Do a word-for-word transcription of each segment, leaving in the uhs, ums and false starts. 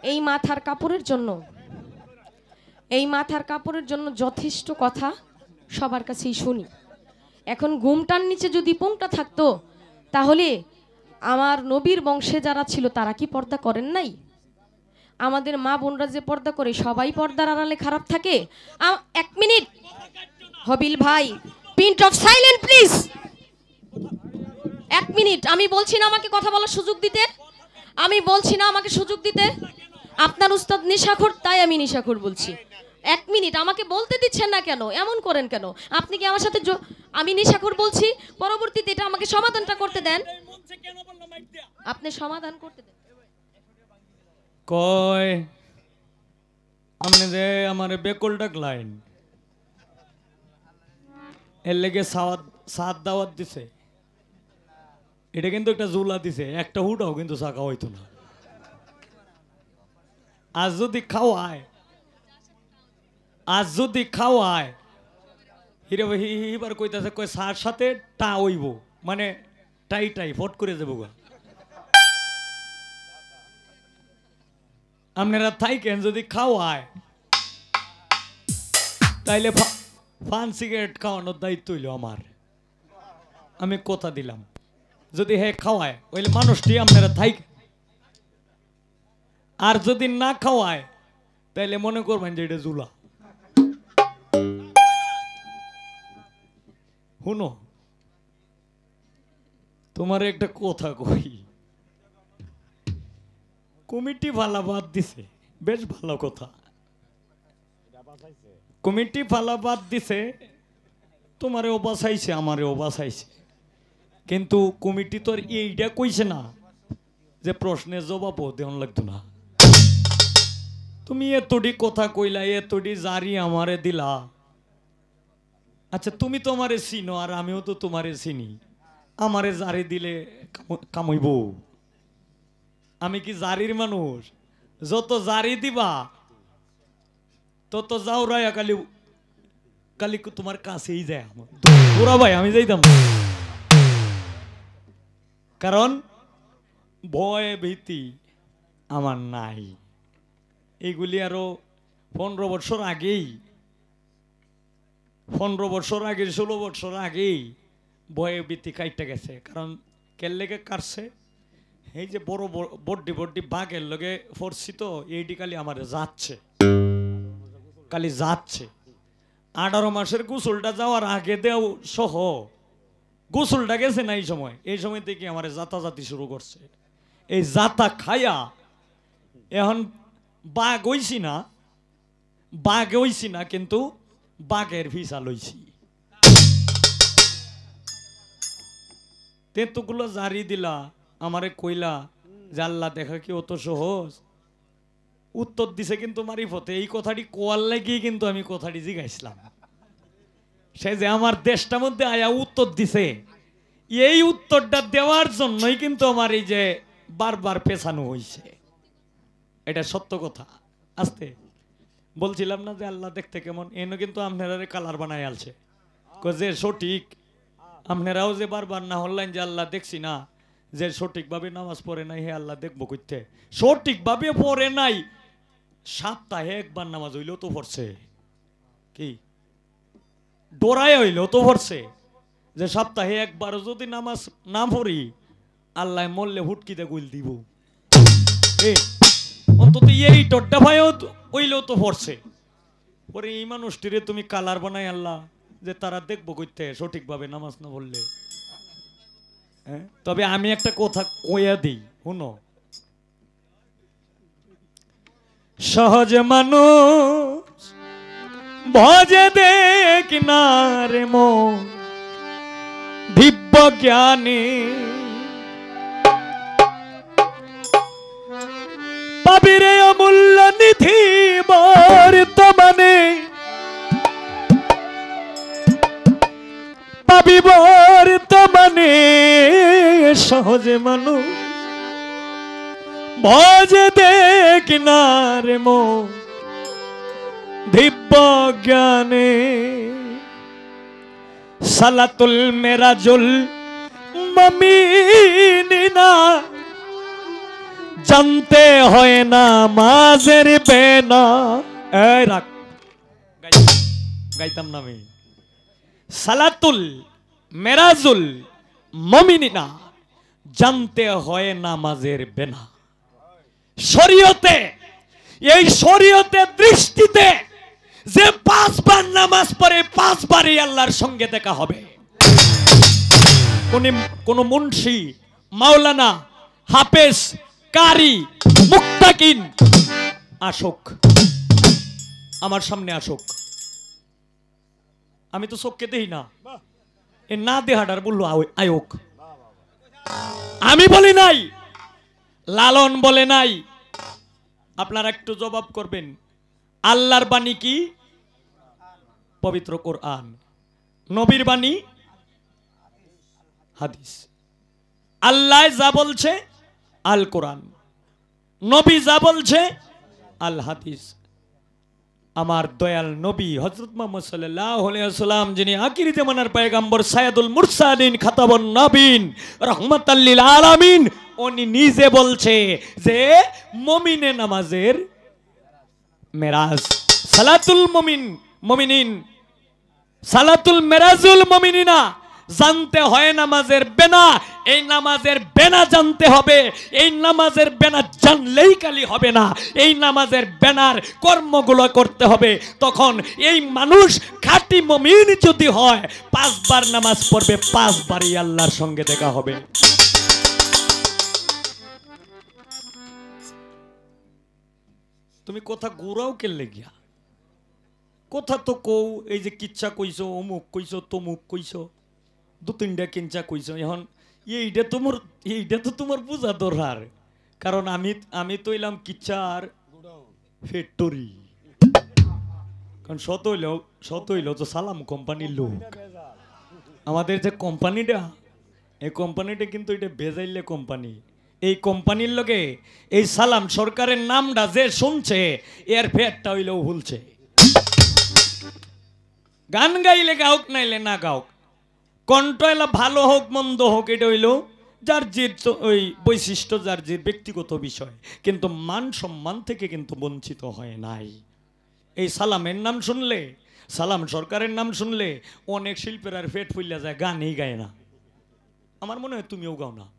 এই মাথার কাপড়ের জন্য এই মাথার কাপড়ের জন্য যথেষ্ট কথা সবার কাছেই শুনি। এখন ঘুমটার নিচে যদি পোংটা থাকতো তাহলে আমার নবীর বংশে যারা ছিল তারা কি পর্দা করেন নাই? আমাদের মা বোনরা যে পর্দা করে সবাই পর্দার আড়ালে খারাপ থাকে? এক মিনিট হবিল ভাই, পিন্ট অফ সাইলেন্ট প্লিজ। এক মিনিট, আমি বলছি না আমাকে কথা বলার সুযোগ দিতে, আমি বলছি না আমাকে সুযোগ দিতে। আপনার উস্তাদ নিশাখোর, তাই আমি নিশাখোর বলছি। এক মিনিট, আমাকে বলতে দিচ্ছেন না কেন? এমন করেন কেন? আপনি কি আমার সাথে আমি নিশাখোর বলছি, পরবর্তীতে এটা আমাকে সমাধানটা করতে দেন। আপনি সমাধান করতে দেন। কয় আমনে যে আমারে বেকলটা ক্লায়েন্ট এর লেগে সাওয়াত সাত দাওয়াত দিছে, এটা কিন্তু একটা জুলা দিছে, একটা হুটাও কিন্তু চাকা হইতো না। আজ যদি খাওয়ায় আজ যদি খাওয়ায় হিরে হিবার কইতাছে, কয় সার সাথে টা হইব, মানে টাই টাই ফট করে যাবো গা। আপনারা থাইকেন যদি খাওয়ায় তাইলে পান সিগারেট খাওয়ানোর দায়িত্ব হইল আমার। আমি কথা দিলাম যদি হে খাওয়ায় ওইলে মানুষটি আপনারা থাইক, আর যদি না খাওয়ায় তাইলে মনে করবেন যে এটা জুলা। শুনো, তোমার একটা কথা কই, কমিটি ফালা বাদ দিছে, বেশ ভালো কথা। কমিটি ফালা বাদ দিছে, তোমারেও বাঁচাইছে আমারেও বাঁচাইছে, কিন্তু কমিটি তো আর এইটা কইছে না যে প্রশ্নের জবাবও দেওয়ান লাগতো না। তুমি এতটি কথা কইলা, এতটি জারি আমারে দিলা। আচ্ছা তুমি তো আমারে চিনো আর আমিও তো তোমারে চিনি, আমারে জারি দিলে কামইব? আমি কি জারির মানুষ? যত জারি দিবা তত যাও রায়া কালি কালি তোমার কাছেই যায়। পুরা ভাই আমি যাইতাম, কারণ ভয় ভীতি আমার নাই। এইগুলি আরো পনেরো বছর আগেই পনেরো বছর আগে ষোলো বছর আগেই ভয়ে ভীতি কাইটা গেছে। কারণ কের লেগে কাটছে, এই যে বড় বড্ডি বড্ডি বাঘের লগে পড়ছি তো, এইটি কালি আমার যাচ্ছে, কালি যাচ্ছে। আঠারো মাসের গোসলটা যাওয়ার আগে দেও সহ গোসলটা গেছে না, এই সময় এই সময় থেকে আমার যাতাযাতি শুরু করছে। এই যাতা খায়া এখন বাঘ হইছি না, বাঘ হইছি না, কিন্তু বাঘের ভিসা লইছি। তেতুগুলো জারি দিলা, আমারে কইলা যে আল্লাহ দেখা কি অত সহজ? উত্তর দিছে কিন্তু মারিফতে। এই কথাটি কোয়ার লাগিয়ে কিন্তু আমি কথাটি জিগাইছিলাম, সে যে আমার দেশটার মধ্যে আয়া উত্তর দিছে, এই উত্তরটা দেওয়ার জন্যই কিন্তু আমার এই যে বারবার পেছানো হইছে। এটা সত্য কথা। আস্তে বলছিলাম না যে আল্লাহ দেখতে কেমন, এনে কিন্তু আপনারা কালার বানায় আলছে যে সঠিক। আপনারাও যে বারবার না হলেন যে আল্লাহ দেখছি না, যে সঠিকভাবে নামাজ পড়ে নাই হে আল্লাহ দেখবো করতে। সঠিকভাবে পড়ে নাই, সপ্তাহে একবার নামাজ হইলেও তো পড়ছে, কি ডোরায় হইলেও তো পড়ছে। যে সপ্তাহে একবার যদি নামাজ না পড়ি, আল্লাহ মরলে হুটকিতে গুল দিব। অন্তত এই টড্ডা ভাইও হইলেও তো পড়ছে। পরে এই মানুষটিরে তুমি কালার বানাই আল্লাহ যে তারা দেখবো করতে সঠিকভাবে নামাজ না পড়লে। হ্যাঁ, তবে আমি একটা কথা কইয়া দিই, শুনো। সহজ মানুষ ভজে দেখ না রে মন দিব্য জ্ঞানী, পাবিরে অমূল্য নিধি বর্তমানে, পাবি বর্তমানে। সহজে মানুষ ভজে দেখ না রে মন দিব্য জ্ঞানে। সালাতুল মেরাজুল মমিনিনা জানতে হয় না মাঝের বেনা। এই রাখ, গাইতাম না আমি। সালাতুল মেরাজুল মুমিনিনা, জানতে হয় নামাজের বেনা। শরীয়তে, এই শরীয়তে দৃষ্টিতে যে পাঁচবার নামাজ পড়ে পাঁচবারই আল্লাহর সঙ্গে দেখা হবে। কোন কোন মুন্সি, মাওলানা, হাফেজ, কারি, মুক্তাকিন আসুক, আমার সামনে আসুক, আমি তো চোখকে দেই না, এ না দেহাটার বললো আয়োক। আমি বলি নাই, লালন বলে নাই। আপনারা একটু জবাব করবেন, আল্লাহর বাণী কি? পবিত্র কোরআন। নবীর বাণী হাদিস। আল্লাহ যা বলছে আল কোরআন, নবী যা বলছে আল হাদিস। আমার দয়াল নবী হযরত মুহাম্মদ সাল্লাল্লাহু আলাইহি ওয়াসাল্লাম, যিনি আখিরি জামানার পয়গম্বর, সাইয়্যিদুল মুরসালিন, খাতাবুন নবীন, রাহমাতাল লিল আলামিন, উনি নিজে বলছে যে মুমিনে নামাজের মেরাজ, সালাতুল মুমিন মুমিনিন, সালাতুল মেরাজুল মুমিনিনা, জানতে হয় নামাজের বেনা। এই নামাজের বেনা জানতে হবে। এই নামাজের বেনা জানলেই কালি হবে না, এই নামাজের বেনার কর্মগুলো করতে হবে। তখন এই মানুষ খাঁটি মুমিন যদি হয়, পাঁচবার নামাজ পড়বে, পাঁচবারই আল্লাহর সঙ্গে দেখা হবে। তুমি কথা ঘুরাও কেলে গিয়া, কথা তো কও, এই যে কিচ্ছা কইছো, অমুক কইছো, তমুক কইছো, দু তিনটা কিঞ্চা কইছো। এখন এইটা তোমার, এইটা তো তোমার বোঝা দরকার। কারণ আমি আমি তো এলাম কিচ্ছার ফ্যাক্টরি। কারণ শত হইলেও শত হইলেও তো সালাম কোম্পানির লোক। আমাদের যে কোম্পানিটা, এই কোম্পানিটা কিন্তু এটা বেজাইলে কোম্পানি। এই কোম্পানির লগে এই সালাম সরকারের নামটা যে শুনছে, এর ফেটটা হইলেও ভুলছে। গান গাইলে গাওক, নাইলে না গাওক, কণ্ঠ এলা ভালো হোক মন্দ হোক, এটা হইল যার জির ওই বৈশিষ্ট্য, যার জির ব্যক্তিগত বিষয়, কিন্তু মান সম্মান থেকে কিন্তু বঞ্চিত হয় নাই। এই সালামের নাম শুনলে, সালাম সরকারের নাম শুনলে অনেক শিল্পের আর ফেট ফুইলা যায়, গানই গায় না। আমার মনে হয় তুমিও গাও না,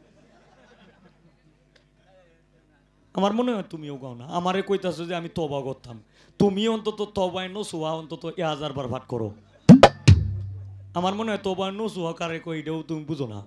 আমার মনে হয় তুমিও গাও না। আমারে কইতাছো যে আমি তবা করতাম, তুমি অন্তত তবায় নসুয়া অন্তত এ হাজার বার ভাট করো। আমার মনে হয় তোবা নসুয়া কারে কই, এটাও তুমি বুঝো না।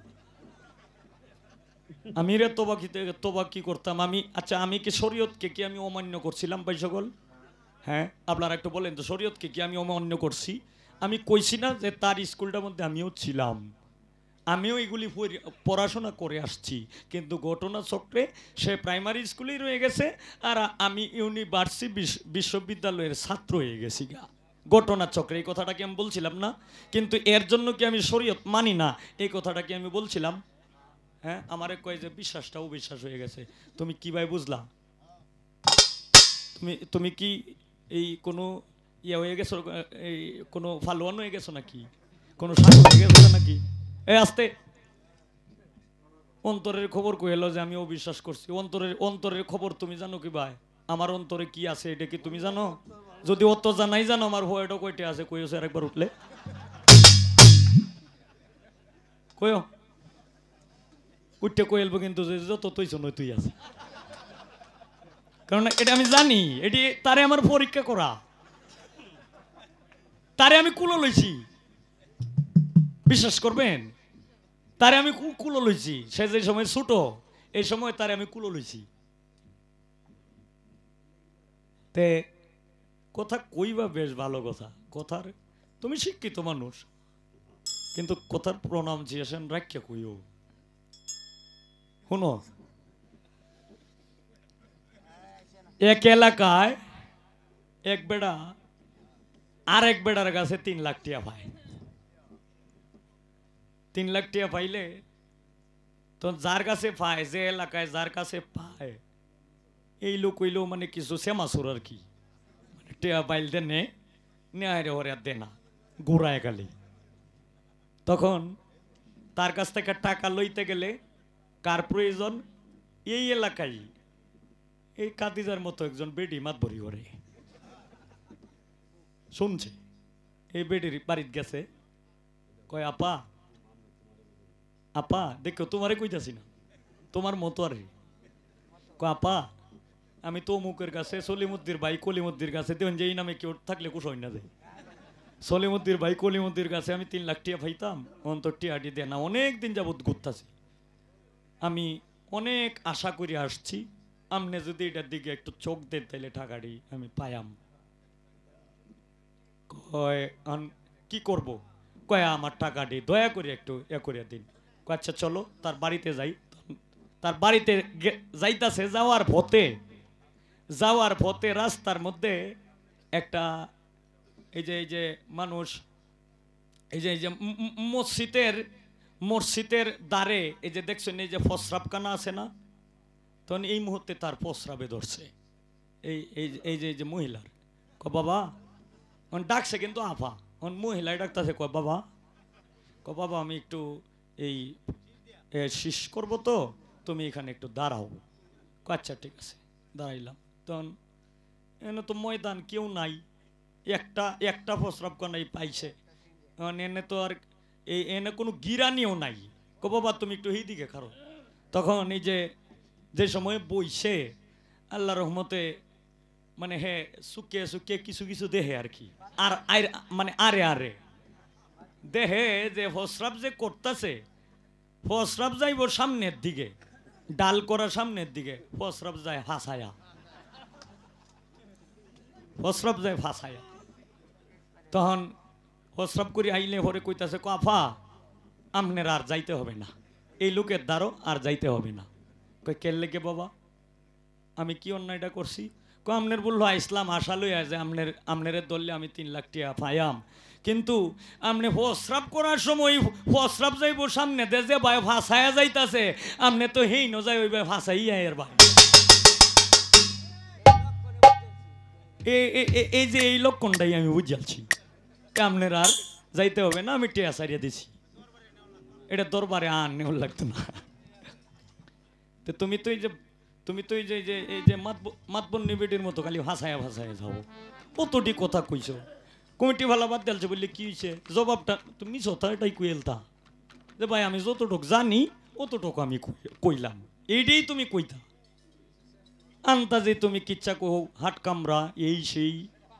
আমি রে তোবা কি তোবা কি করতাম আমি? আচ্ছা, আমি কি শরীয়তকে কি আমি অমান্য করছিলাম ভাই সকল? হ্যাঁ, আপনারা একটু বলেন তো, শরীয়তকে কি আমি অমান্য করছি? আমি কইছি না যে তার স্কুলটার মধ্যে আমিও ছিলাম, আমিও এগুলি পড়াশোনা করে আসছি, কিন্তু ঘটনা চক্রে সে প্রাইমারি স্কুলেই রয়ে গেছে আর আমি ইউনিভার্সিটি বিশ্ববিদ্যালয়ের ছাত্র হয়ে গেছি গা। ঘটনা চক্রে এই কথাটা কি আমি বলছিলাম না? কিন্তু এর জন্য কি আমি শরীয়ত মানি না, এই কথাটা কি আমি বলছিলাম? হ্যাঁ, আমারে কয় যে বিশ্বাসটা অবিশ্বাস হয়ে গেছে। তুমি কিভাবে বুঝলা? তুমি তুমি কি এই কোনো ইয়ে হয়ে গেছো, এই কোনো ফালোয়ান হয়ে গেছো নাকি, কোনো সাধু হয়ে গেছো নাকি? এই আস্তে, অন্তরের খবর কইলো যে আমি অবিশ্বাস করছি। অন্তরের অন্তরের খবর তুমি জানো কি ভাই? আমার অন্তরে কি আছে এটা কি তুমি জানো? যদি অত জানাই জানো, আমার ভয়টা কয়টা আছে কইছো আরেকবার উঠলে কইও, উঠতে কইলবো কিন্তু যে যত তুই শোনো তুই আছে, কারণ এটা আমি জানি, এটি তারে আমার পরীক্ষা করা, তারে আমি কুলো লইছি, বিশ্বাস করবেন? তারে আমি কুলো লইছি। সে যে সময় ছোট, এই সময় তারে আমি কুলো লইছি। তে কথা কইবা বেশ ভালো কথা, কথার তুমি শিক্ষিত মানুষ, কিন্তু কথার প্রনাউন্সিয়েশন রাখিয়া কইও। শুনো, এক এলাকায় এক বেড়া আর এক বেড়ার কাছে তিন লাখ টিয়া পায়। তিন লাখ টিয়া পাইলে তো যার কাছে পায়, যে এলাকায় যার কাছে পায়, এই লোক হইলেও মানে কিছু সেমাসুর আর কি, মানে টিয়া পাইল দে নে নেয় ওরে আর দে না, ঘুরায় গালি। তখন তার কাছ থেকে টাকা লইতে গেলে কার প্রয়োজন? এই এলাকায় এই কাদিজার মতো একজন বেডি মাত ভরি করে শুনছে এই বেডির বাড়িতে গেছে কয় আপা আপা দেখো তোমারে কইতাছি না তোমার মতো আর কয় আপা আমি তো অমুকের কাছে সলিমুদ্দির ভাই কলিমুদ্দির কাছে দেখুন যে এই নামে কেউ থাকলে কুশ হয় না যায় সলিমুদ্দির ভাই কলিমুদ্দির কাছে আমি তিন লাখ টিয়া পাইতাম অন্তর টিয়াটি দেয় না অনেক দিন যাবৎ ঘুরতাছি আমি অনেক আশা করে আসছি আমনে যদি এটার দিকে একটু চোখ দেন তাহলে টাকাটি আমি পায়াম কয় কি করব কয় আমার টাকাটি দয়া করে একটু এ করে দিন আচ্ছা চলো তার বাড়িতে যাই তার বাড়িতে যাইতাছে যাওয়ার পথে যাওয়ার পথে রাস্তার মধ্যে একটা এই যে এই যে মানুষ এই যে এই যে মসজিদের মসজিদের দ্বারে এই যে দেখছেন এই যে প্রস্রাবখানা আছে না তখন এই মুহূর্তে তার প্রস্রাবে ধরছে এই এই এই যে এই যে মহিলার ক বাবা অন ডাকছে কিন্তু আফা অন মহিলায় ডাকতেছে ক বাবা ক বাবা আমি একটু এই শীষ করব তো তুমি এখানে একটু দাঁড়াও আচ্ছা ঠিক আছে দাঁড়াইলাম তখন এনে তো ময়দান কেউ নাই একটা একটা প্রস্রাবখানাই পাইছে এনে তো আর এই এনে কোনো গিরানিও নাই ক বাবা তুমি একটু এই দিকে খারো তখন এই যে যে সময় বইছে আল্লাহ রহমতে মানে হে সুকে সুকে কিছু কিছু দেহে আর কি আর মানে আরে আরে দেহে যে প্রস্রাব যে করতেছে প্রস্রাব যাইব সামনের দিকে ডাল করা সামনের দিকে প্রস্রাব যায় ফাঁসায়া প্রস্রাব যায় ফাঁসায়া তখন প্রস্রাব করে আইলে পরে কইতাছে কাফা আমনের আর যাইতে হবে না এই লোকের দ্বারও আর যাইতে হবে না কই কেল লেগে বাবা আমি কি অন্যায়টা করছি কো আমনের বললো ইসলাম আশা লইয়া যে আমনের আমনের দললে আমি তিন লাখ টিয়া পাইয়াম কিন্তু আমনে প্রস্রাব করার সময় প্রস্রাব যাইব সামনে দে যে ভাই ফাঁসায়া যাইতাছে আমনে তো হেই ন যাই ওই ভাই ফাঁসাইয়া এর ভাই এই যে এই লক্ষণটাই আমি বুঝাচ্ছি আমনের আর যাইতে হবে না আমি টিয়া সারিয়া দিছি এটা দরবারে আননে লাগতো না তো তুমি তো এই যে তুমি তো এই যে এই যে মাতবন নিবিটির মতো খালি ভাষায় ভাষায় যাও কতটি কথা কইছো কমিটি ভালো বাদ দিলছে বললে কি হয়েছে জবাবটা তুমি সোথা এটাই কুয়েলতা যে ভাই আমি যতটুক জানি অতটুকু আমি কইলাম এইটাই তুমি কইতা আন্তাজে তুমি কিচ্ছা কো হাট কামরা এই সেই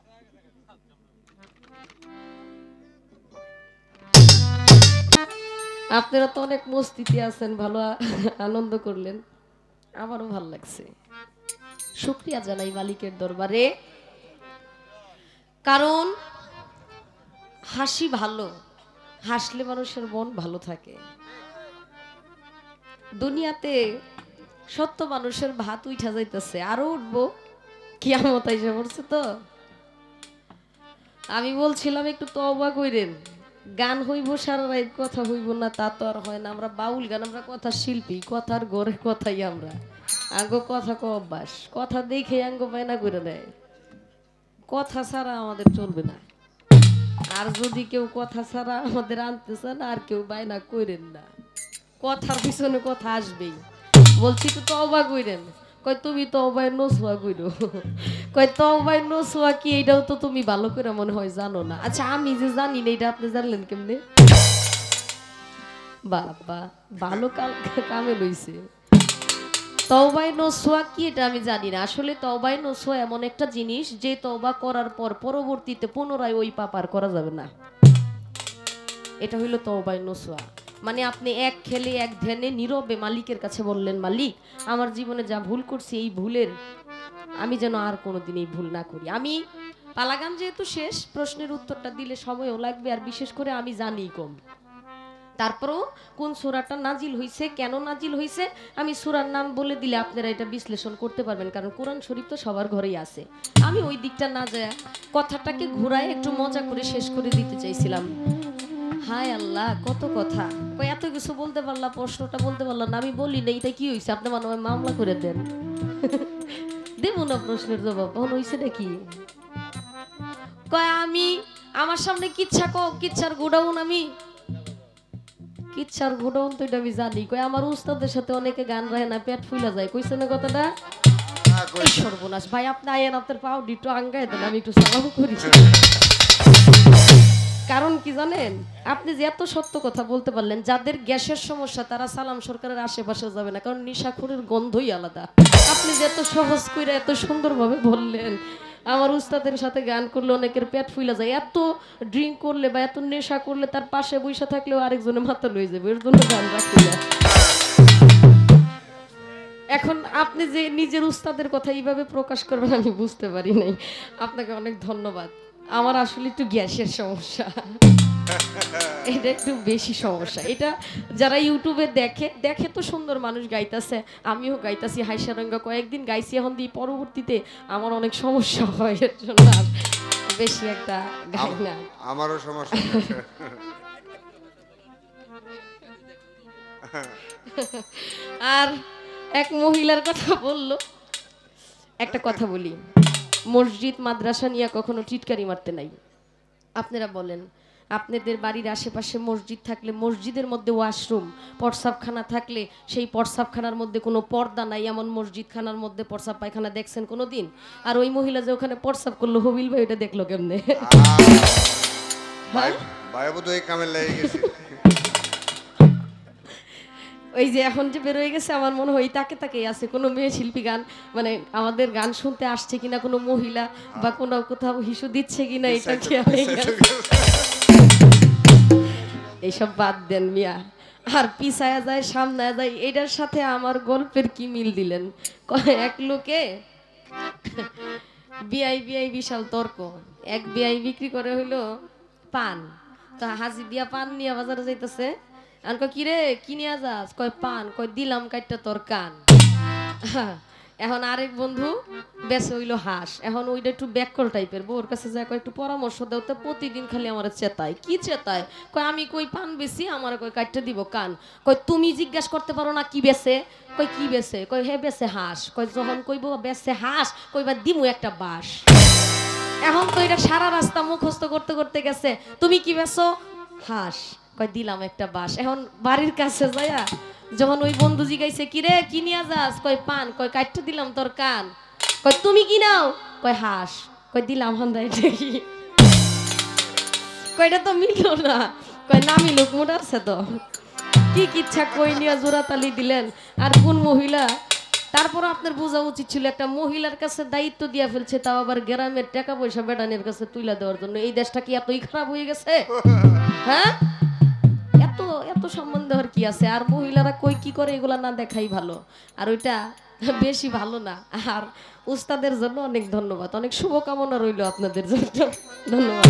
আপনারা তো অনেক মস্তিতে আছেন ভালো আনন্দ করলেন আমারও ভালো লাগছে শুকরিয়া জানাই মালিকের দরবারে কারণ হাসি ভালো হাসলে মানুষের মন ভালো থাকে দুনিয়াতে সত্য মানুষের ভাত উঠা যাইতেছে আরো উঠবো কিয়ামত আইসা পড়ছে তো আমি বলছিলাম একটু তওবা কইরেন গান হইব সারা রাত কথা হইব না তা তো আর হয় না আমরা বাউল গান আমরা কথা শিল্পী কথার ঘরে কথাই আমরা আঙ্গো কথা কো অভ্যাস কথা দেখে আঙ্গো বায়না করে দেয় কথা ছাড়া আমাদের চলবে না আর যদি কেউ কথা ছাড়া আমাদের আনতে চান আর কেউ বায়না কইরেন না কথার পিছনে কথা আসবেই বলছি তো তওবা কইরেন কয় তুমি তওবায় নসুয়া কইরো কয় তওবায় নসুয়া কি এটাও তো তুমি ভালো করে মনে হয় জানো না আচ্ছা আমি যে জানি না এটা আপনি জানলেন কেমনে বাবা ভালো কামে লইছে তওবায় নসুয়া কি এটা আমি জানি না আসলে তওবায় নসুয়া এমন একটা জিনিস যে তওবা করার পর পরবর্তীতে পুনরায় ওই পাপ আর করা যাবে না এটা হইলো তওবায় নসুয়া মানে আপনি এক খেলে এক ধ্যানে নীরবে মালিকের কাছে বললেন মালিক আমার জীবনে যা ভুল করছি এই ভুলের আমি যেন আর কোনোদিন এই ভুল না করি আমি পালাগান যেহেতু শেষ প্রশ্নের উত্তরটা দিলে সময়ও লাগবে আর বিশেষ করে আমি জানি কম তারপরও কোন সূরাটা নাজিল হইছে কেন নাজিল হইছে আমি সূরার নাম বলে দিলে আপনারা এটা বিশ্লেষণ করতে পারবেন কারণ কোরআন শরীফ তো সবার ঘরেই আছে আমি ওই দিকটা না যায় কথাটাকে ঘুরায় একটু মজা করে শেষ করে দিতে চাইছিলাম হায় আল্লাহ কত কথা কই এত কিছু বলতে পারলা প্রশ্নটা বলতে পারলাম না আমি বলি না এটা কি হইছে আপনি মনে হয় মামলা করে দেন দেব না প্রশ্নের জবাব এখন হইছে নাকি কয় আমি আমার সামনে কিচ্ছা কো কিচ্ছার গোডাউন আমি কিচ্ছার গোডাউন তো এটা আমি জানি কয় আমার উস্তাদের সাথে অনেকে গান রায় না পেট ফুলা যায় কইছে না কথাটা এই সর্বনাশ ভাই, আপনি আয়েন, আপনার পাও একটু আঙ্গায় দেন, আমি একটু সালাম করি। কারণ কি জানেন, আপনি যে এত সত্য কথা বলতে পারলেন, যাদের গ্যাসের সমস্যা তারা সালাম সরকারের আশেপাশে যাবে না, কারণ নিশাখোরের গন্ধই আলাদা। আপনি যে এত সহজ করে এত সুন্দরভাবে বললেন, আমার উস্তাদের সাথে গান করলে অনেকের পেট ফুলে যায়, এত ড্রিঙ্ক করলে বা এত নেশা করলে তার পাশে বসে থাকলেও আরেকজনের মাথা লয়ে যাবে, এর জন্য গান রাখি না। এখন আপনি যে নিজের উস্তাদের কথা এইভাবে প্রকাশ করবেন আমি বুঝতে পারি নাই। আপনাকে অনেক ধন্যবাদ। আমার আসলে একটু গ্যাসের সমস্যা, এটা একটু বেশি সমস্যা। এটা যারা ইউটিউবে দেখে দেখে তো সুন্দর মানুষ গাইতেছে, আমিও গাইতাছি হাইসারঙ্গা, কয়েকদিন গাইছি, এখন দিয়ে পরবর্তীতে আমার অনেক সমস্যা হয়, এর জন্য আর বেশি একটা গাই না। আমারও সমস্যা। আর এক মহিলার কথা বললো, একটা কথা বলি, মসজিদ মাদ্রাসা নিয়ে কখনো টিটকারি মারতে নাই। আপনারা বলেন, আপনাদের বাড়ির আশেপাশে মসজিদ থাকলে মসজিদের মধ্যে ওয়াশরুম, প্রস্রাবখানা থাকলে সেই প্রস্রাবখানার মধ্যে কোনো পর্দা নাই, এমন মসজিদখানার মধ্যে প্রস্রাব পায়খানা দেখছেন কোনো দিন? আর ওই মহিলা যে ওখানে প্রস্রাব করলো, হবিল ভাই এটা দেখলো কেমনে? ওই যে এখন যে বেরোয় গেছে, আমার মনে হয় তাকে তাকে আছে কোনো মেয়ে শিল্পী গান মানে আমাদের গান শুনতে আসছে কিনা, কোনো মহিলা বা কোনো কোথাও হিসু দিচ্ছে কিনা, এটা খেয়াল এইসব বাদ দেন মিয়া। আর পিছায়া যায় সামনে যায়, এটার সাথে আমার গল্পের কি মিল দিলেন? এক লোকে বিআই বিআই বিশাল তর্ক, এক বিআই বিক্রি করে হইলো পান, তো হাজি দিয়া পান নিয়ে বাজারে যাইতেছে, আর কয় কিরে কি নিয়ে যাস? কয় পান। কয় দিলাম কাটটা তোর কান। এখন আরেক বন্ধু বেঁচে হইলো হাঁস, এখন ওইটা একটু ব্যাককল টাইপের, বউর কাছে যায় কয় একটু পরামর্শ দাও তো, প্রতিদিন খালি আমার চেতায়। কি চেতায়? কয় আমি কই পান বেশি, আমার কয় কাটতে দিব কান। কয় তুমি জিজ্ঞাসা করতে পারো না কি বেছে? কয় কি বেছে? কয় হে বেছে হাঁস। কয় যখন কইব বেছে হাঁস, কইবা দিমু একটা বাঁশ। এখন তো এটা সারা রাস্তা মুখস্থ করতে করতে গেছে, তুমি কি বেছো? হাঁস। কয় দিলাম একটা বাঁশ। এখন বাড়ির কাছে যায়া যখন ওই বন্ধু জিগাইছে কিরে কি নিয়ে যাস? কয় পান। কয় কাটতে দিলাম তোর কান। কয় তুমি কি নাও? কয় হাঁস। কয় দিলাম হন্দাই দেখি। কয়টা তো মিললো না। কয় না মিলুক, মোটা আছে তো। কি ইচ্ছা কই নিয়ে জোড়াতালি দিলেন। আর কোন মহিলা, তারপর আপনার বোঝা উচিত ছিল একটা মহিলার কাছে দায়িত্ব দিয়া ফেলছে, তাও আবার গ্রামের টাকা পয়সা বেটানের কাছে তুলে দেওয়ার জন্য। এই দেশটা কি এতই খারাপ হয়ে গেছে? হ্যাঁ, এত এত সম্মান দেওয়ার কি আছে? আর মহিলারা কই কি করে এগুলা না দেখাই ভালো, আর ওইটা বেশি ভালো না। আর উস্তাদের জন্য অনেক ধন্যবাদ, অনেক শুভকামনা রইল আপনাদের জন্য। ধন্যবাদ।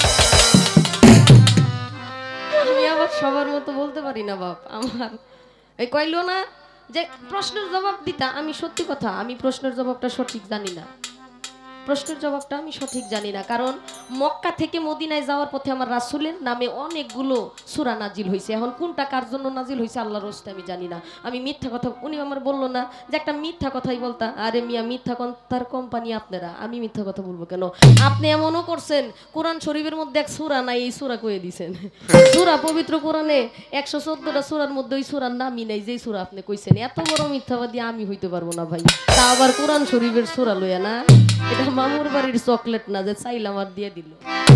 আমি আবার সবার মতো বলতে পারি না বাপ, আমার এই কইলো না যে প্রশ্নের জবাব দিতা। আমি সত্যি কথা, আমি প্রশ্নের জবাবটা সঠিক জানি না, প্রশ্নের জবাবটা আমি সঠিক জানি না। কারণ মক্কা থেকে মদিনায় যাওয়ার পথে আমার রাসূলের নামে অনেকগুলো সূরা নাজিল হয়েছে। এখন কোনটা কার জন্য নাজিল হয়েছে আল্লাহর রাস্তে আমি জানি না। আমি মিথ্যা কথা, উনি আমার বললো না যে একটা মিথ্যা কথাই বলতা। আরে মিয়া, মিথ্যা কথার কোম্পানি আপনারা, আমি মিথ্যা কথা বলবো কেন? আপনি এমনও করছেন কোরআন শরীফের মধ্যে এক সূরা নাই, এই সূরা কয়ে দিছেন। সূরা পবিত্র কোরআনে একশো চোদ্দটা সূরার মধ্যে ওই সূরার নামই নাই যেই সূরা আপনি কইছেন। এত বড় মিথ্যাবাদী আমি হইতে পারবো না ভাই। তা আবার কোরআন শরীফের সূরা লইয়া না, এটা মামুর বাড়ির চকলেট না যে চাইলাম আর দিয়ে দিল।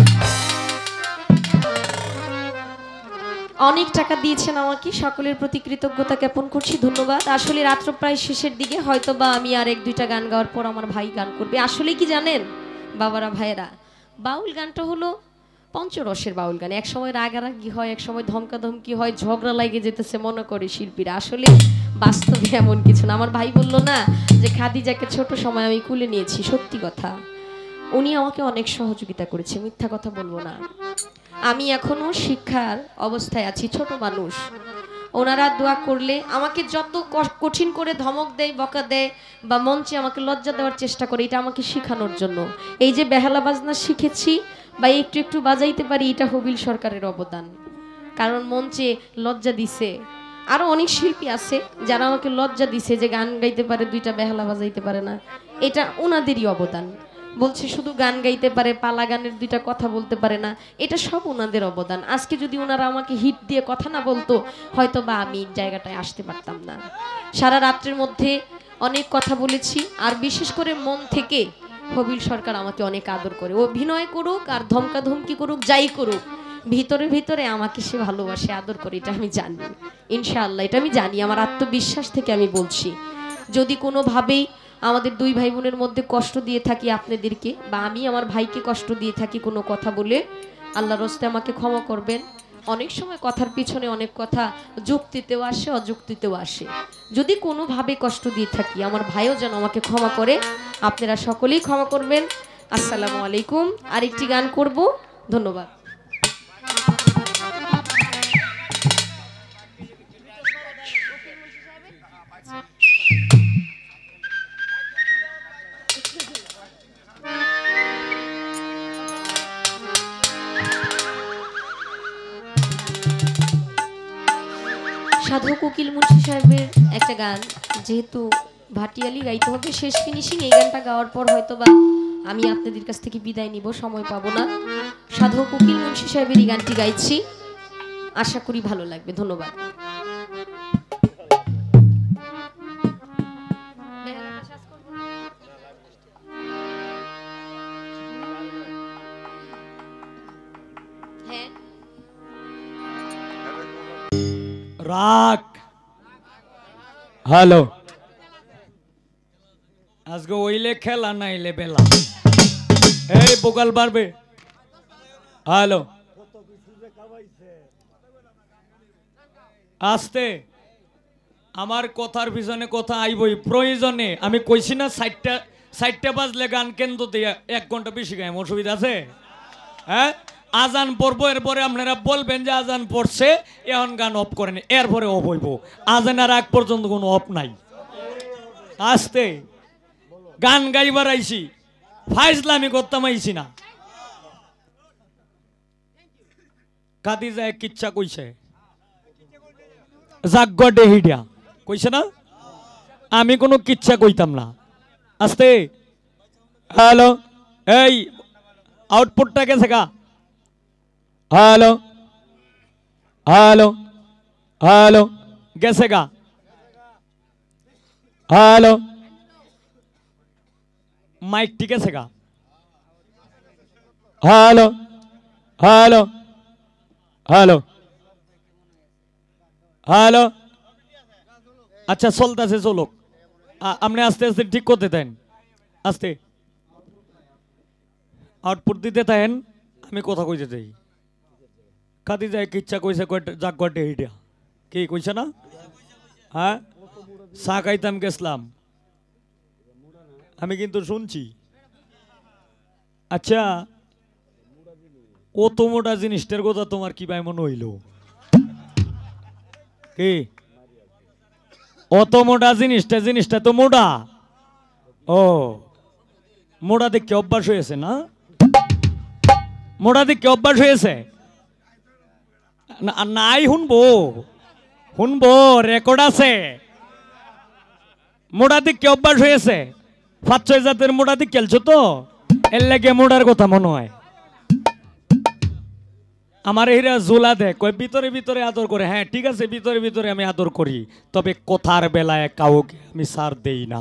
অনেক টাকা দিয়েছেন আমাকে, সকলের প্রতি কৃতজ্ঞতা জ্ঞাপন করছি, ধন্যবাদ। আসলে রাত্র প্রায় শেষের দিকে, হয়তো বা আমি আর এক দুইটা গান গাওয়ার পর আমার ভাই গান করবে। আসলে কি জানেন বাবারা ভাইয়েরা, বাউল গানটা হলো পঞ্চরসের বাউল গান। এক সময় রাগারাগি হয়, এক সময় ধমকাধমকি হয়, ঝগড়া লাগে যেতেছে মনে করে শিল্পীরা। আসলে বাস্তবে এমন কিছু না। আমার ভাই বললো না যে খাদিজাকে ছোট সময় আমি কুলে নিয়েছি, সত্যি কথা। উনি আমাকে অনেক সহযোগিতা করেছে, মিথ্যা কথা বলবো না। আমি এখনো শিক্ষার অবস্থায় আছি, ছোট মানুষ। ওনারা দোয়া করলে আমাকে যত কঠিন করে ধমক দেয়, বকা দেয় বা মঞ্চে আমাকে লজ্জা দেওয়ার চেষ্টা করে, এটা আমাকে শেখানোর জন্য। এই যে বেহালা বাজনা শিখেছি বা একটু একটু বাজাইতে পারি, এটা হবিল সরকারের অবদান। কারণ মঞ্চে লজ্জা দিছে, আরো অনেক শিল্পী আছে যারা আমাকে লজ্জা দিছে যে গান গাইতে পারে, দুইটা বেহালা বাজাইতে পারে না, এটা ওনাদেরই অবদান। বলছে শুধু গান গাইতে পারে, পালা গানের দুইটা কথা বলতে পারে না, এটা সব ওনাদের অবদান। আজকে যদি ওনারা আমাকে হিট দিয়ে কথা না বলতো, হয়তো বা আমি জায়গাটায় আসতে পারতাম না। সারা রাত্রের মধ্যে অনেক কথা বলেছি, আর বিশেষ করে মন থেকে হবিল সরকার আমাকে অনেক আদর করে। ও অভিনয় করুক আর ধমকা ধমকি করুক, যাই করুক, ভিতরে ভিতরে আমাকে সে ভালোবাসে, আদর করে, এটা আমি জানি ইনশাআল্লাহ, এটা আমি জানি, আমার আত্মবিশ্বাস থেকে আমি বলছি। যদি কোনোভাবেই আমাদের দুই ভাই বোনের মধ্যে কষ্ট দিয়ে থাকি আপনাদেরকে, বা আমি আমার ভাইকে কষ্ট দিয়ে থাকি কোনো কথা বলে, আল্লাহর রাস্তে আমাকে ক্ষমা করবেন। অনেক সময় কথার পিছনে অনেক কথা যুক্তিতেও আসে, অযুক্তিতেও আসে। যদি কোনোভাবে কষ্ট দিয়ে থাকি, আমার ভাইও যেন আমাকে ক্ষমা করে, আপনারা সকলেই ক্ষমা করবেন। আসসালামু আলাইকুম। আরেকটি গান করব, ধন্যবাদ। সাধু কোকিল মুন্সি সাহেবের একটা গান, যেহেতু ভাটিয়ালি গাইতে হবে, শেষ ফিনিশিং এই গানটা গাওয়ার পর হয়তো বা আমি আপনাদের কাছ থেকে বিদায় নিব, সময় পাবো না। সাধু কোকিল মুন্সি সাহেবের এই গানটি গাইছি, আশা করি ভালো লাগবে। ধন্যবাদ। রাখ হ্যালো, আজকে ওইলে খেলা নাইলে বেলা, এই বোকাল পারবে। হ্যালো, আস্তে, আমার কথার পিছনে কথা আইবই প্রয়োজনে। আমি কইছি না ষাটটা ষাটটা বাজলে গান কেন্দ্র দিয়ে এক ঘন্টা বেশি গাই, অসুবিধা আছে? হ্যাঁ, আজান পড়বো, এরপরে আপনারা বলবেন যে আজান পড়ছে, এখন গান অফ করেন, এরপরে অফ হইব। আজানের আগ পর্যন্ত কোনো অফ নাই। আস্তে, গান গাইবার আইছি, ফাইজলামি করতাম আইছি না। কাদি যায় কিচ্ছা কইছে, জাগ্য ডেহিডিয়া কইছে না, আমি কোনো কিচ্ছা কইতাম না। আস্তে, হ্যালো, এই আউটপুটটা গেছে গা। হ্যালো হ্যালো হ্যালো, গেছে গা। হ্যালো, মাইক ঠিক আছে গা। হ্যালো হ্যালো হ্যালো হ্যালো, আচ্ছা চলতেছে, চলুক, আপনি আস্তে আস্তে ঠিক করতে দেন, আস্তে আউটপুট দিতে থাকেন, আমি কথা কইতে চাই। কাদি যায় কিচ্ছা কইছে, যাক গডে হিডিয়া কি কইছে না? হ্যাঁ, চা খাইতাম গেছিলাম, আমি কিন্তু শুনছি। আচ্ছা, ও তো মোটা জিনিসটার কথা তোমার কি ভাই মনে হইল? কি অত মোটা জিনিসটা, জিনিসটা তো মোটা। ও, মোটা দেখে অভ্যাস হয়েছে না? মোটা দেখে অভ্যাস হয়েছে নাই? শুনবো শুনবো, রেকর্ড আছে। মোটা দেখে অভ্যাস হয়েছে, পাঁচ ছয় জাতের মোটা দিক খেলছো তো, এর লাগে মোটার কথা মনে হয়। আমার এরা জোলা দেয়, কয় ভিতরে ভিতরে আদর করে। হ্যাঁ ঠিক আছে, ভিতরে ভিতরে আমি আদর করি, তবে কথার বেলায় কাউকে আমি ছাড় দেই না।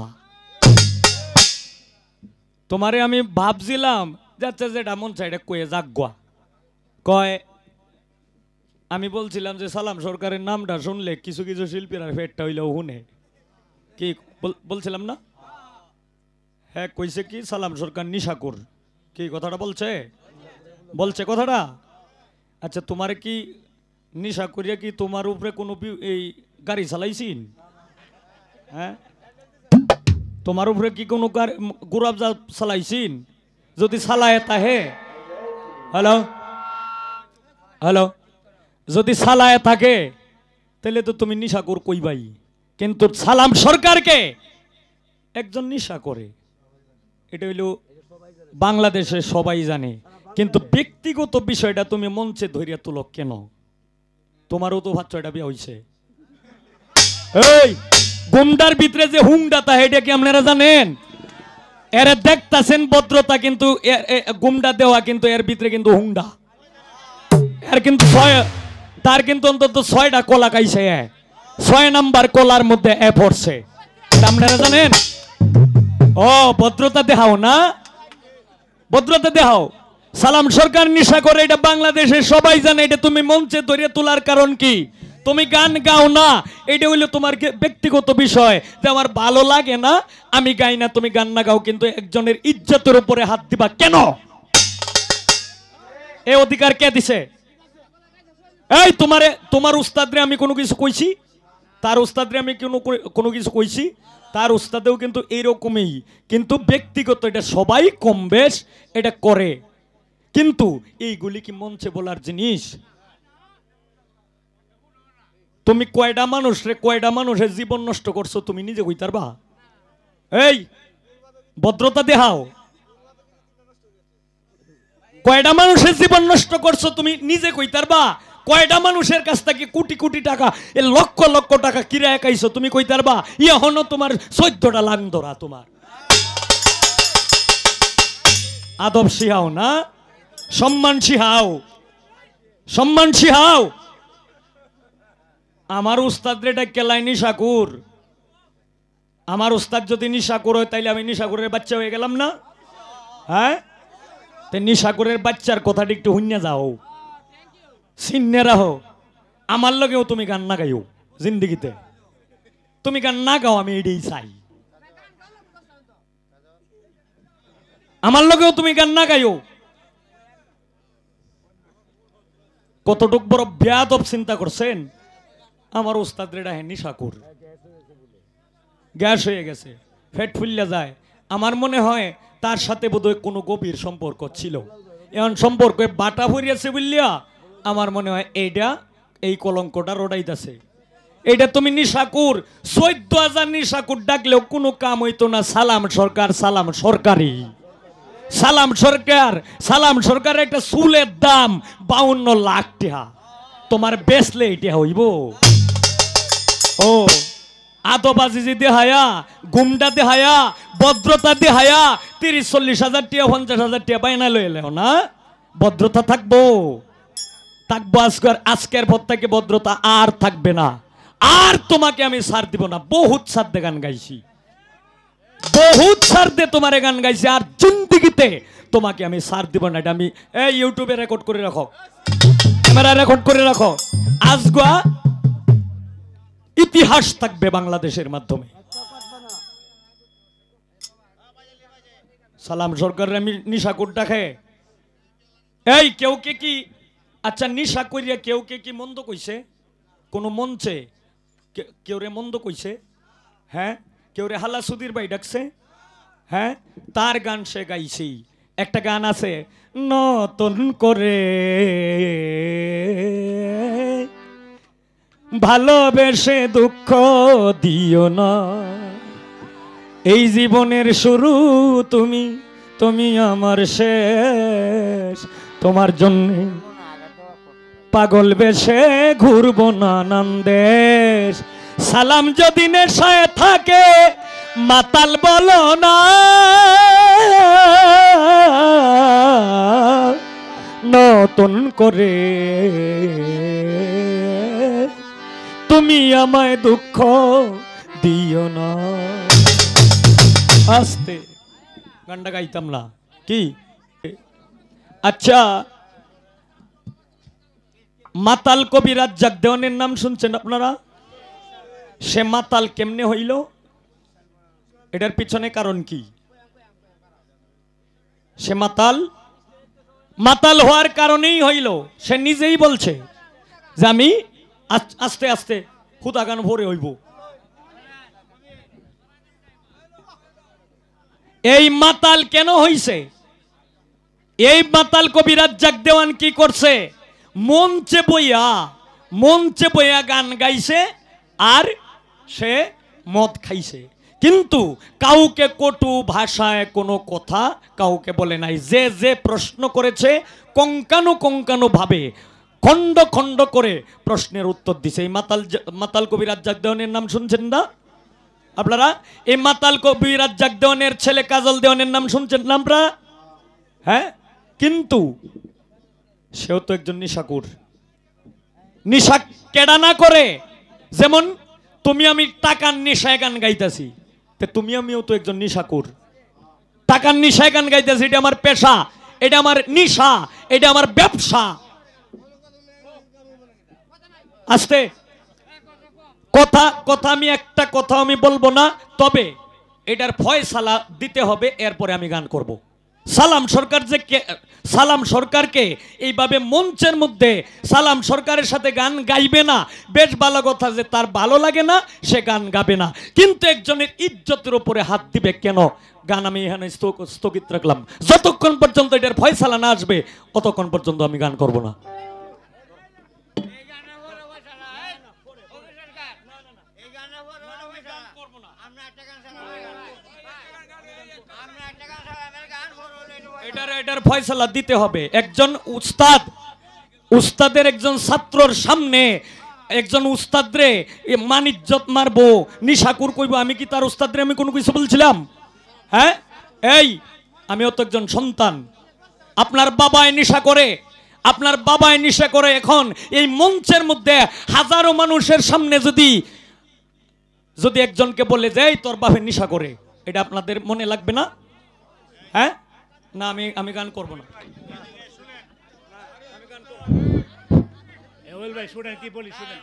তোমারে আমি ভাবছিলাম যাচ্ছে যেটা মন চাইটা কয়ে যাগুয়া কয়। আমি বলছিলাম যে সালাম সরকারের নামটা শুনলে কিছু কিছু শিল্পীরা ফেটটা হইলেও শুনে, কি বলছিলাম না? হ্যাঁ, কইছে কি সালাম সরকার নিশাকুর, কি কথাটা বলছে? বলছে কথাটা। আচ্ছা, তোমার কি নিশা করিয়া কি তোমার উপরে কোনো এই গাড়ি চালাইছিন? হ্যাঁ, তোমার উপরে কি কোনো গোলাপ জাত চালাইছিন? যদি চালায় তাহে, হ্যালো হ্যালো, যদি চালায় থাকে তাহলে তো তুমি নিশাকুর কইবাই। কিন্তু সালাম সরকারকে একজন নিশা করে, এটা হইল বাংলাদেশে সবাই জানে। কিন্তু ব্যক্তিগত বিষয়টা তুমি মঞ্চে ধরিয়া তুলো কেন? তোমারও তো ভাত ছয়টা বিয়া হইছে। এই গুমডার ভিতরে যে হুংডা তা এটা কি আপনারা জানেন? এর দেখতাছেন ভদ্রতা, কিন্তু গুমডা দেওয়া, কিন্তু এর ভিতরে কিন্তু হুংডা। এর কিন্তু ছয়, তার কিন্তু অন্তত ছয়টা কলা খাইছে, ছয় নাম্বার কলার মধ্যে এ পড়ছে। আপনারা জানেন ও ভদ্রতা দেখাও না, ভদ্রতা দেখাও। সালাম সরকার নেশা করে এটা বাংলাদেশে সবাই জানে। এটা তুমি মঞ্চে ধরে তোলার কারণ কি? তুমি গান গাও না, এটা হইলো তোমার ব্যক্তিগত বিষয় যে আমার ভালো লাগে না আমি গাই না, তুমি গান না গাও, কিন্তু একজনের ইজ্জতের উপরে হাত দিবা কেন? এই অধিকার কে দিছে? এই তোমারে তোমার উস্তাদরে আমি কোনো কিছু কইছি? তার উস্তাদরে আমি কোনো কোনো কিছু কইছি? তার উস্তাদেও কিন্তু এইরকমই, কিন্তু ব্যক্তিগত এটা সবাই কম বেশ এটা করে, কিন্তু এইগুলি কি মঞ্চে বলার জিনিস? তুমি কয়টা মানুষ রে কয়টা মানুষের জীবন নষ্ট করছো তুমি নিজে কইতে পারবা? এই ভদ্রতা দেখাও। কয়টা মানুষের জীবন নষ্ট করছো তুমি নিজে কইতে পারবা? কয়টা মানুষের কাছ থেকে কোটি কোটি টাকা এ লক্ষ লক্ষ টাকা কিরায় খাইছো তুমি কইতে পারবা? ইহনো তোমার চোদ্দটা লাং ধরা। তোমার আদব শিহাও না, সম্মান শিহাও, সম্মান শিহাও। আমার উস্তাদ রেটা কেলাই নিশাকুর। আমার উস্তাদ যদি নিশাকুর হয় তাইলে আমি নিশাকুরের বাচ্চা হয়ে গেলাম না? হ্যাঁ, নিশাকুরের বাচ্চার কথাটি একটু হুইনা যাও, চিন্নে রাখো। আমার লগেও তুমি গান না গাইও জিন্দিগিতে, তুমি গান না গাও আমি এটাই চাই। আমার লগেও তুমি গান না গাইও। কতটুক বড় বেয়াদব চিন্তা করছেন? আমার উস্তাদ রেডা হ্যাঁ নিশাকুর, গ্যাস হয়ে গেছে, ফেট ফুললে যায়। আমার মনে হয় তার সাথে বোধহয় কোনো গভীর সম্পর্ক ছিল। এমন সম্পর্ক বাটা ভরিয়াছে বললিয়া আমার মনে হয় এইটা এই কলঙ্কটা রোডাইতেছে। এইটা তুমি নিশাকুর চোদ্দ হাজার নিশাকুর ডাকলেও কোনো কাম হইতো না। সালাম সরকার, সালাম সরকারি, সালাম সরকার, সালাম সরকার একটা চুলের দাম বাউন্ন লাখ টাকা। তোমার বেচলে এটা হইব? ও আদবাজি যে দেহায়া, গুমটা দেহায়া, ভদ্রতা দেহায়া তিরিশ চল্লিশ হাজার টিয়া পঞ্চাশ হাজার টিয়া বাইনা লই এলেও না, ভদ্রতা থাকবো? থাকবো আজকের আজকের পর থেকে ভদ্রতা আর থাকবে না। আর তোমাকে আমি ছাড় দিব না। বহুত ছাড় দে গান গাইছি, বহুত ছাড় দে তোমার গান গাইছি, আর জিন্দিগিতে তোমাকে আমি ছাড় দিব না। এটা আমি এই ইউটিউবে রেকর্ড করে রাখো, ক্যামেরা রেকর্ড করে রাখো। আজগা ইতিহাস থাকবে বাংলাদেশের মাধ্যমে। সালাম সরকার আমি নিশাকুর ডাকে। এই কেউ কে কি আচ্ছা নিশা করিয়া কেউ কে কি মন্দ কইছে কোন মঞ্চে? কেউ রে মন্দ কইছে? হ্যাঁ, কেউ রে হালা সুধীর ভাই ডাকছে? হ্যাঁ, তার গান সে গাইছি। একটা গান আছে, নতুন করে ভালোবেসে দুঃখ দিও না, এই জীবনের শুরু তুমি, তুমি আমার শেষ, তোমার জন্য পাগল বেশে ঘুরবো নানান দেশ। সালাম যদি নেশায় থাকে মাতাল বলো না, নতুন করে তুমি আমায় দুঃখ দিও না। আস্তে গানটা গাইতাম না কি? আচ্ছা, মাতাল কবি রাজ্জাক দেওয়ানের নাম শুনছেন আপনারা? সে মাতাল কেমনে হইল? এটার পিছনে কারণ কি? সে মাতাল মাতাল হওয়ার কারণেই হইল। সে নিজেই বলছে যে আমি আস্তে আস্তে হুদা গান ভরে হইব। এই মাতাল কেন হইছে? এই মাতাল কবি রাজ্জাক দেওয়ান কি করছে? মঞ্চে বইয়া মঞ্চে বইয়া গান গাইছে আর সে মদ খাইছে, কিন্তু কাউকে কটু ভাষায় কোনো কথা কাউকে বলে নাই। যে যে প্রশ্ন করেছে কঙ্কানু কঙ্কানু ভাবে খণ্ড খণ্ড করে প্রশ্নের উত্তর দিছে। এই মাতাল মাতাল কবি রাজ্জাক দেওয়ানের নাম শুনছেন না আপনারা? এই মাতাল কবি রাজ্জাক দেওয়ানের ছেলে কাজল দেওয়ানের নাম শুনছেন না আপনারা? হ্যাঁ, কিন্তু সেও তো একজন নিশাকুর। নিশা কেডা না করে? যেমন তুমি আমি টাকার নেশায় গান গাইতাছি, তে তুমি আমিও তো একজন নিশাকুর, টাকার নিশায় গান গাইতেছি, এটা আমার পেশা, এটা আমার নিশা, এটা আমার ব্যবসা। আস্তে কথা কথা আমি একটা কথা আমি বলবো না, তবে এটার ফয়সালা দিতে হবে, এরপরে আমি গান করব। সালাম সরকার যে সালাম সরকারকে এইভাবে মঞ্চের মধ্যে সালাম সরকারের সাথে গান গাইবে না, বেশ ভালো কথা, যে তার ভালো লাগে না সে গান গাবে না, কিন্তু একজনের ইজ্জতের উপরে হাত দিবে কেন? গান আমি এখানে স্থগিত রাখলাম, যতক্ষণ পর্যন্ত এটার ফয়সালা না আসবে ততক্ষণ পর্যন্ত আমি গান করব না। এটার এটার ফয়সালা দিতে হবে। একজন উস্তাদ, উস্তাদের একজন ছাত্রর সামনে একজন উস্তাদরে মানিজ্জত মারবো, নিশাকুর কইব, আমি কি তার উস্তাদরে আমি কোনো কিছু বলছিলাম? হ্যাঁ, এই আমিও তো একজন সন্তান। আপনার বাবায় নেশা করে, আপনার বাবায় নেশা করে, এখন এই মঞ্চের মধ্যে হাজারো মানুষের সামনে যদি যদি একজনকে বলে যে এই তোর বাপে নেশা করে, এটা আপনাদের মনে লাগবে না? হ্যাঁ না, আমি আমি গান করব না। ভাই শুনেন কি বলি, শুনেন।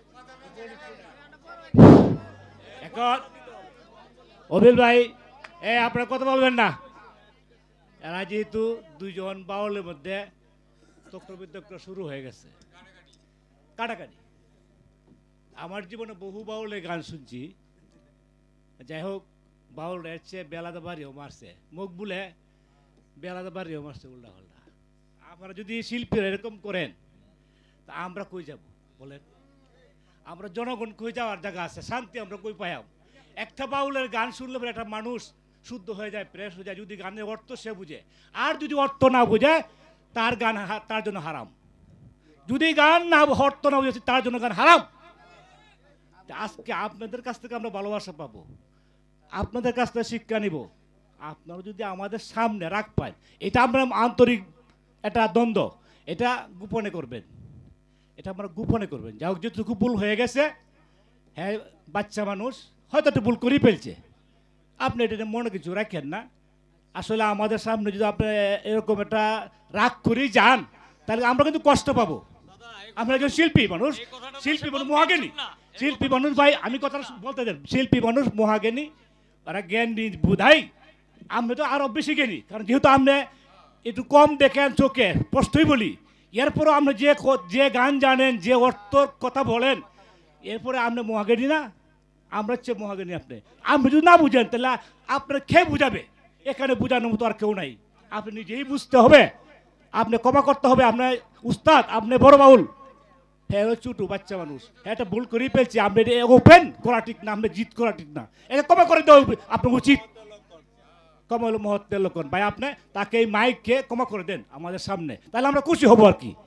এখন অবিল ভাই, এ আপনারা কথা বলবেন না। এরা যেহেতু দুইজন বাউলের মধ্যে তক্রবিতক্র শুরু হয়ে গেছে, কাটাকাটি। আমার জীবনে বহু বাউলের গান শুনছি, যাই হোক, বাউল এসছে বেলাদা বাড়িও মারছে, মুখ বুলে বেলাদা বাড়িও মারছে উল্টা হল্টা। আপনারা যদি শিল্পীরা এরকম করেন তা আমরা কই যাব বলেন? আমরা জনগণ কই যাওয়ার জায়গা আছে? শান্তি আমরা কই পাইম? একটা বাউলের গান শুনলে পরে একটা মানুষ শুদ্ধ হয়ে যায়, ফ্রেশ হয়ে যায়, যদি গানের অর্থ সে বুঝে। আর যদি অর্থ না বুঝে, তার গান তার জন্য হারাম। যদি গান না অর্থ না বুঝে, তার জন্য গান হারাম। আজকে আপনাদের কাছ থেকে আমরা ভালোবাসা পাবো, আপনাদের কাছ থেকে শিক্ষা নিব। আপনারা যদি আমাদের সামনে রাখ পান, এটা আমরা আন্তরিক একটা দ্বন্দ্ব, এটা গোপনে করবেন, এটা আমরা গোপনে করবেন। যাই হোক, যেটুকু ভুল হয়ে গেছে, হ্যাঁ বাচ্চা মানুষ হয়তো একটু ভুল করেই ফেলছে, আপনি এটা মনে কিছু রাখেন না। আসলে আমাদের সামনে যদি আপনি এরকম একটা রাগ করেই যান, তাহলে আমরা কিন্তু কষ্ট পাবো। আমরা একজন শিল্পী মানুষ, শিল্পী মানুষ মহাজ্ঞানী, শিল্পী মানুষ ভাই, আমি কথা বলতে দেন, শিল্পী মানুষ মহাজ্ঞানী, ওরা জ্ঞান বুধাই। আমরা তো আরো বেশি জ্ঞানী, কারণ যেহেতু আপনি একটু কম দেখেন চোখে, স্পষ্টই বলি। এরপরও আপনি যে যে গান জানেন, যে অর্থর কথা বলেন, এরপরে আপনি মহাজ্ঞানী না? আমরা হচ্ছে মহাজ্ঞানী। আপনি আপনি যদি না বুঝেন, তাহলে আপনার খেয়ে বুঝাবে? এখানে বুঝানোর মতো আর কেউ নাই, আপনি নিজেই বুঝতে হবে, আপনি ক্ষমা করতে হবে। আপনার উস্তাদ, আপনি বড় বাউল, হ্যাঁ ছোটো বাচ্চা মানুষ, হ্যাঁ এটা ভুল করেই ফেলছি, আপনি ওপেন করা ঠিক না, আপনি জিত করা ঠিক না, এটা ক্ষমা করে দেওয়া আপনার উচিত। ক্ষমা হলো মহত্বের লক্ষণ ভাই, আপনি তাকে এই মাইককে ক্ষমা করে দেন আমাদের সামনে, তাহলে আমরা খুশি হবো আর কি।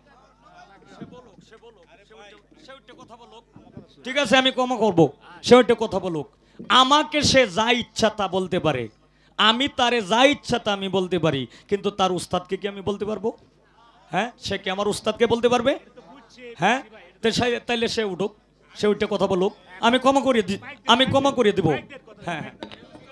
ঠিক আছে, আমি ক্ষমা করবো, সে ওইটা কথা বলুক। আমাকে সে যা ইচ্ছা তা বলতে পারে, আমি তারে যা ইচ্ছা তা আমি বলতে পারি, কিন্তু তার উস্তাদকে কি আমি বলতে পারবো? হ্যাঁ, সে কি আমার উস্তাদকে বলতে পারবে? হ্যাঁ, তাইলে সে উঠুক, সে ওইটা কথা বলুক, আমি ক্ষমা করিয়ে দি, আমি ক্ষমা করিয়ে দিব। হ্যাঁ হ্যাঁ,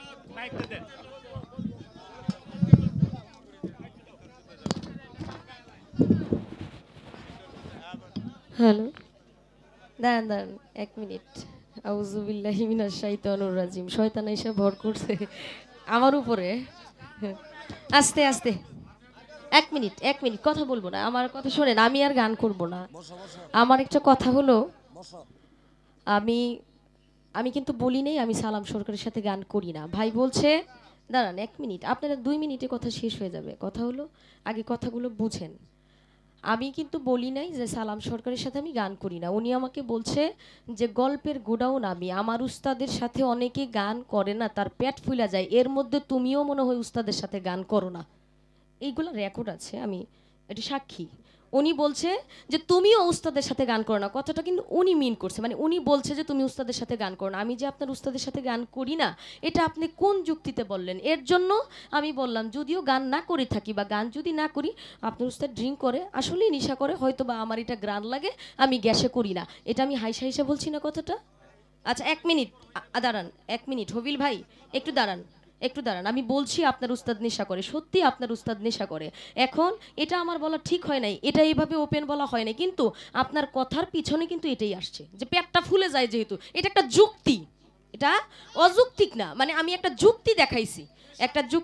হ্যালো, দাঁড়ান দাঁড়ান এক মিনিট। আউযুবিল্লাহি মিনাশ শাইতানির রাজিম। শয়তান এসে ভর করছে আমার উপরে। আস্তে আস্তে, এক মিনিট এক মিনিট কথা বলবো না, আমার কথা শোনেন, আমি আর গান করব না। আমার একটা কথা হলো, আমি আমি কিন্তু বলি নেই আমি সালাম সরকারের সাথে গান করি না। ভাই বলছে, দাঁড়ান এক মিনিট, আপনারা দুই মিনিটে কথা শেষ হয়ে যাবে। কথা হলো, আগে কথাগুলো বুঝেন। আমি কিন্তু বলি নাই যে সালাম সরকারের সাথে আমি গান করি না। উনি আমাকে বলছে যে গল্পের গোডাউন আমি, আমার উস্তাদের সাথে অনেকে গান করে না, তার পেট ফুলা যায়, এর মধ্যে তুমিও মনে হয় উস্তাদের সাথে গান করো না। এইগুলো রেকর্ড আছে, আমি এটা সাক্ষী। উনি বলছে যে তুমিও উস্তাদের সাথে গান করো না, কথাটা কিন্তু উনি মিন করছে, মানে উনি বলছে যে তুমি উস্তাদের সাথে গান করো না। আমি যে আপনার উস্তাদের সাথে গান করি না, এটা আপনি কোন যুক্তিতে বললেন? এর জন্য আমি বললাম, যদিও গান না করে থাকি বা গান যদি না করি, আপনার উস্তাদ ড্রিঙ্ক করে, আসলেই নেশা করে, হয়তো বা আমার এটা গ্রান লাগে, আমি গ্যাসে করি না, এটা আমি হাইসা হাইসা বলছি না কথাটা? আচ্ছা এক মিনিট আ- আ, দাঁড়ান এক মিনিট হবিল ভাই একটু দাঁড়ান একটু দাঁড়ান আমি বলছি আপনার উস্তাদ নেশা করে সত্যি আপনার উস্তাদ নেশা করে এখন এটা আমার বলা ঠিক হয় নাই এটা এইভাবে ওপেন বলা হয় নাই কিন্তু আপনার কথার পিছনে কিন্তু এটাই আসছে যে পেটটা ফুলে যায় যেহেতু এটা একটা যুক্তি এটা অযৌক্তিক না মানে আমি একটা যুক্তি দেখাইছি একটা যুক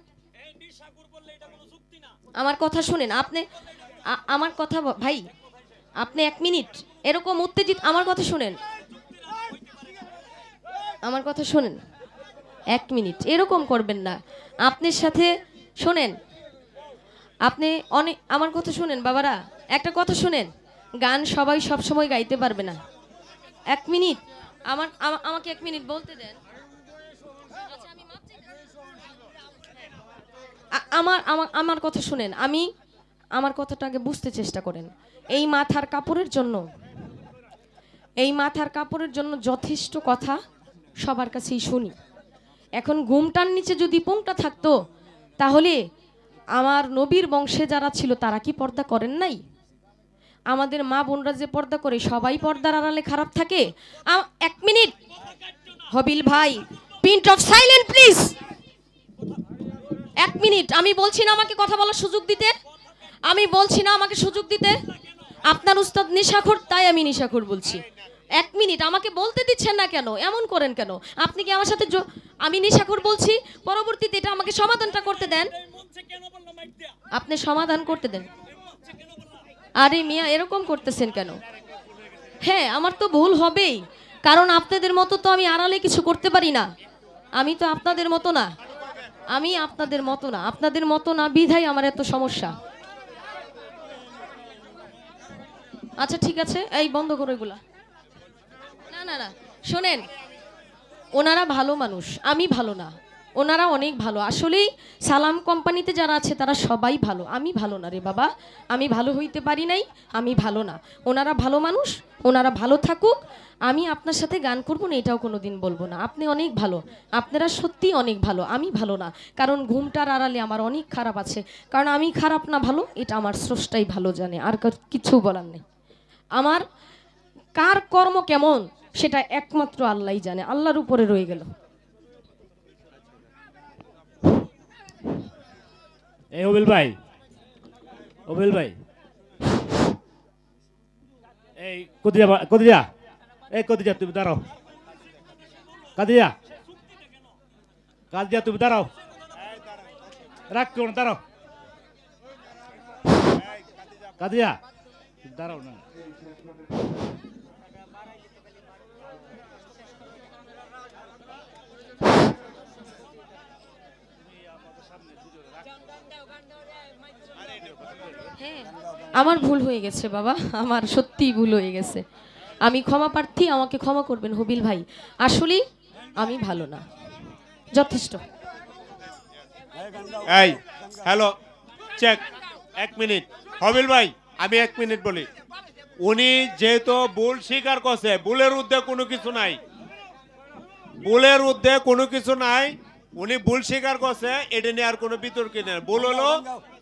আমার কথা শুনেন আপনি আ- আমার কথা ব- ভাই আপনি এক মিনিট এরকম উত্তেজিত আমার কথা শুনেন আমার কথা শোনেন এক মিনিট এরকম করবেন না আপনার সাথে শোনেন আপনি অনেক আমার কথা শুনেন বাবারা একটা কথা শুনেন গান সবাই সব সময় গাইতে পারবে না এক মিনিট আমার আমা- আমাকে এক মিনিট বলতে দেন আচ্ছা, আমি মাপ চাইতেছি। আ- আমার আমার আমার কথা শুনেন আমি আমার কথাটা আগে বুঝতে চেষ্টা করেন এই মাথার কাপড়ের জন্য এই মাথার কাপড়ের জন্য যথেষ্ট কথা সবার কাছেই শুনি এখন ঘুমটার নিচে যদি পোংটা থাকতো তাহলে আমার নবীর বংশে যারা ছিল তারা কি পর্দা করেন নাই আমাদের মা বোনরা যে পর্দা করে সবাই পর্দার আড়ালে খারাপ থাকে আ- এক মিনিট হবিল ভাই পিন্ট অফ সাইলেন্ট প্লিজ এক মিনিট আমি বলছি না আমাকে কথা বলার সুযোগ দিতে আমি বলছি না আমাকে সুযোগ দিতে আপনার উস্তাদ নিশাখোর তাই আমি নিশাখোর বলছি এক মিনিট আমাকে বলতে দিচ্ছেন না কেন এমন করেন কেন আপনি কি আমার সাথে জ- আমি নিশাখোর বলছি পরবর্তীতে এটা আমাকে সমাধানটা করতে দেন আপনি সমাধান করতে দেন আরে মিয়া এরকম করতেছেন কেন হ্যাঁ আমার তো ভুল হবেই কারণ আপনাদের মতো তো আমি আড়ালে কিছু করতে পারি না আমি তো আপনাদের মতো না আমি আপনাদের মতো না আপনাদের মতো না বিধায় আমার এত সমস্যা আচ্ছা ঠিক আছে এই বন্ধ করো এগুলা না না না শোনেন ওনারা ভালো মানুষ আমি ভালো না ওনারা অনেক ভালো আসলেই সালাম কোম্পানিতে যারা আছে তারা সবাই ভালো আমি ভালো না রে বাবা আমি ভালো হইতে পারি নাই আমি ভালো না ওনারা ভালো মানুষ ওনারা ভালো থাকুক আমি আপনার সাথে গান করবো না এটাও কোনো দিন বলবো না আপনি অনেক ভালো আপনারা সত্যি অনেক ভালো আমি ভালো না কারণ ঘুমটার আড়ালে আমার অনেক খারাপ আছে কারণ আমি খারাপ না ভালো এটা আমার স্রষ্টাই ভালো জানে আর কার কিছু বলার নেই আমার কার কর্ম কেমন সেটা একমাত্র আল্লাহই জানে আল্লাহর উপরে রয়ে গেল এই অবিল ভাই অবিল ভাই এই কদিজা কদিজা এই কদিজা তুমি দাঁড়াও কাদিয়া কাদিয়া তুমি দাঁড়াও রাখ কোন দাঁড়াও কাদিয়া দাঁড়াও না হ্যাঁ আমার ভুল হয়ে গেছে বাবা আমার সত্যিই ভুল হয়ে গেছে আমি ক্ষমা প্রার্থী আমাকে ক্ষমা করবেন হবিল ভাই আসলেই আমি ভালো না যথেষ্ট এই হ্যালো চেক এক মিনিট হবিল ভাই আমি এক মিনিট বলি উনি যেহেতু ভুল স্বীকার করছে ভুলের ঊর্ধ্বে কোনো কিছু নাই ভুলের ঊর্ধ্বে কোনো কিছু নাই উনি ভুল স্বীকার করছে এটা নিয়ে আর কোনো বিতর্ক নেই ভুল হলো